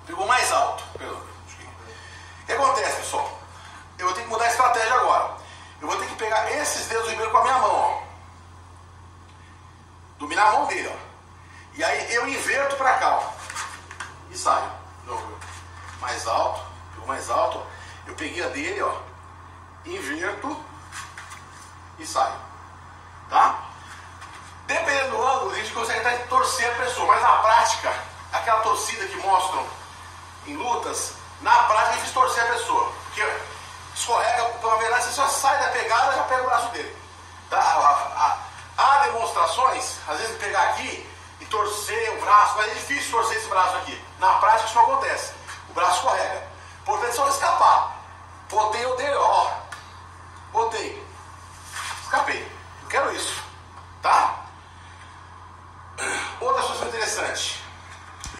Pegou mais alto. Perdão. O que acontece, pessoal? Eu vou ter que mudar a estratégia agora. Eu vou ter que pegar esses dedos do Ribeiro com a minha mão, ó. Dominar a mão dele, ó. E aí eu inverto pra cá, ó. E saio. Mais alto. Pegou mais alto, ó. Eu peguei a dele, ó. Inverto. E saio. Tá? Dependendo do ângulo, a gente consegue até torcer a pessoa. Mas na prática, aquela torcida que mostram em lutas, na prática eu fiz torcer a pessoa. Porque escorrega, na verdade você só sai da pegada e já pega o braço dele. Tá? Há demonstrações, às vezes pegar aqui e torcer o braço, mas é difícil torcer esse braço aqui. Na prática isso não acontece. O braço escorrega. Portanto, só escapar.